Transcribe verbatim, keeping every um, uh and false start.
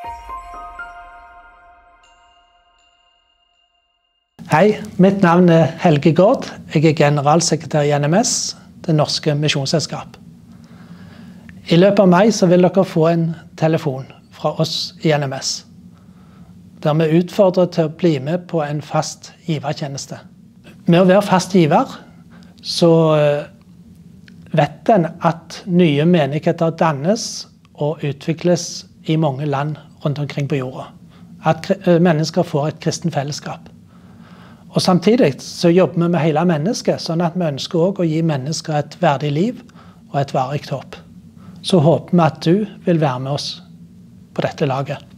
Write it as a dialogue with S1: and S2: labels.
S1: Hei, mitt navn er Helge Gård. Jeg er generalsekretær i N M S, det norske misjonsselskap. I løpet av mai så vil dere få en telefon fra oss i N M S, der vi utfordrer til å bli med på en fast givertjeneste. Med å være fast giver, så vet en at nye menigheter dannes og utvikles i mange land rundt omkring på jorda. At mennesker får et kristen fellesskap. Og samtidig så jobber vi med hele mennesket, sånn at vi ønsker også å gi mennesker et verdig liv og et varig håp. Så håper vi at du vil være med oss på dette laget.